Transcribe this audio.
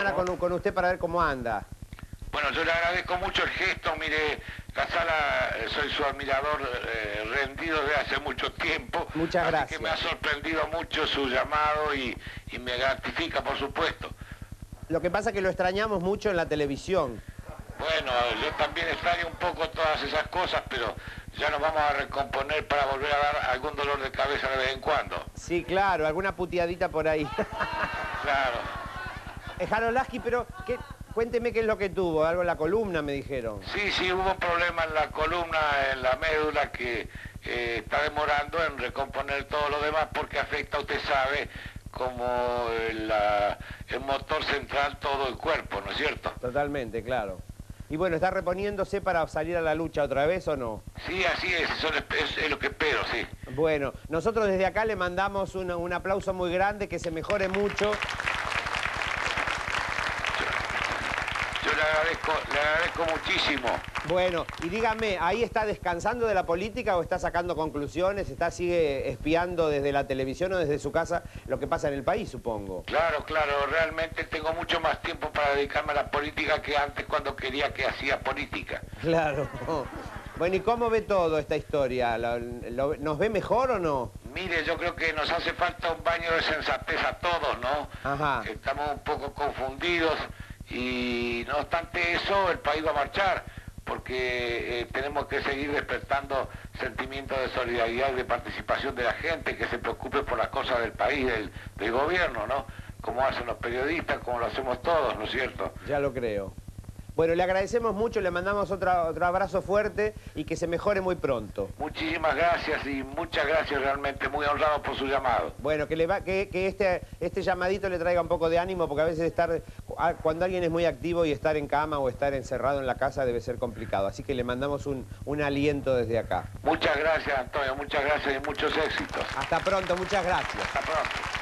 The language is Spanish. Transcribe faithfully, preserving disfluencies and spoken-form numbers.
Con, con usted para ver cómo anda. Bueno, yo le agradezco mucho el gesto, mire, Casala, soy su admirador eh, rendido desde hace mucho tiempo. Muchas gracias. Así que me ha sorprendido mucho su llamado y, y me gratifica, por supuesto. Lo que pasa es que lo extrañamos mucho en la televisión. Bueno, yo también extraño un poco todas esas cosas, pero ya nos vamos a recomponer para volver a dar algún dolor de cabeza de vez en cuando. Sí, claro, alguna puteadita por ahí. Claro. Eh, Jarolaski, pero ¿qué? Cuénteme qué es lo que tuvo, algo en la columna me dijeron. Sí, sí, hubo un problema en la columna, en la médula, que eh, está demorando en recomponer todo lo demás porque afecta, usted sabe, como el, la, el motor central, todo el cuerpo, ¿no es cierto? Totalmente, claro. Y bueno, ¿está reponiéndose para salir a la lucha otra vez o no? Sí, así es, eso es, es lo que espero, sí. Bueno, nosotros desde acá le mandamos un, un aplauso muy grande, que se mejore mucho. Yo le agradezco, le agradezco muchísimo. Bueno, y dígame, ¿ahí está descansando de la política o está sacando conclusiones? ¿Está, sigue espiando desde la televisión o desde su casa lo que pasa en el país, supongo? Claro, claro, realmente tengo mucho más tiempo para dedicarme a la política que antes cuando quería que hacía política. Claro. Bueno, ¿y cómo ve todo esta historia? ¿Lo, lo, ¿Nos ve mejor o no? Mire, yo creo que nos hace falta un baño de sensatez a todos, ¿no? Ajá. Estamos un poco confundidos y no obstante eso el país va a marchar porque eh, tenemos que seguir despertando sentimientos de solidaridad y de participación de la gente que se preocupe por las cosas del país, del, del gobierno, ¿no? Como hacen los periodistas, como lo hacemos todos, ¿no es cierto? Ya lo creo. Bueno, le agradecemos mucho, le mandamos otra, otro abrazo fuerte y que se mejore muy pronto. Muchísimas gracias y muchas gracias, realmente muy honrado por su llamado. Bueno, que, le va, que, que este, este llamadito le traiga un poco de ánimo, porque a veces estar, cuando alguien es muy activo y estar en cama o estar encerrado en la casa debe ser complicado. Así que le mandamos un, un aliento desde acá. Muchas gracias, Antonio, muchas gracias y muchos éxitos. Hasta pronto, muchas gracias. Hasta pronto.